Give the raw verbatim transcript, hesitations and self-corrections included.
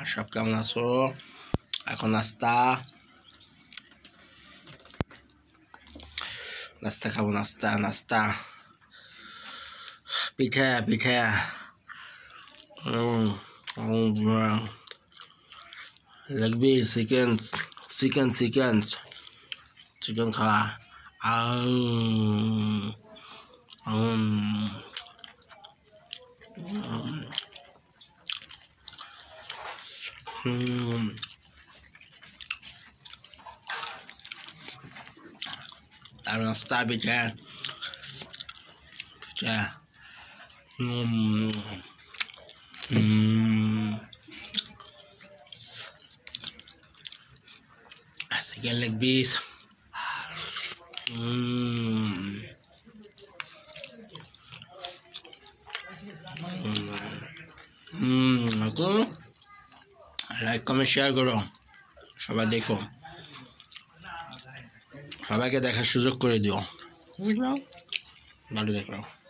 সব কেমন আছো? এখন নাস্তা নাস্তা খাবো, নাস্তা নাস্তা পিঠা পিঠা লাগবে চিকেন চিকেন চিকেন চিকেন খাওয়া Hmm. Taruh nasta bicara, bicara. Hmm. Hmm. Sekian lebih. Hmm. Hmm. Aku like comment share করো, সবাই দেখো, সবাইকে দেখার সুযোগ করে দিও, বুঝলো? ভালো দেখো।